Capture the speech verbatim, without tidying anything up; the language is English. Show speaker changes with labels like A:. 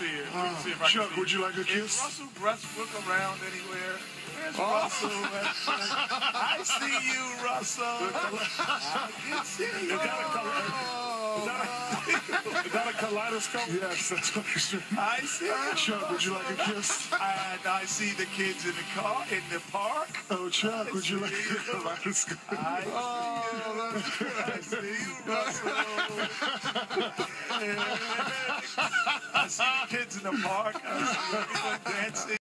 A: see it. Let me see if I
B: Chuck,
A: can see
B: would you like a
A: Is
B: kiss?
A: Russell Westbrook around anywhere? Where's
B: Oh.
A: Russell Westbrook? I see you, Russell. I can see you.
B: Is that a color? Is that a, is that a kaleidoscope? Yes, that's what it's doing.
A: I see you.
B: Chuck, would you like a kiss?
A: And I see the kids in the car, in the park.
B: Oh, Chuck, would you like a kaleidoscope?
A: I see
B: Oh,
A: you. I see you, Russell. I see the kids in the park. I see everyone dancing.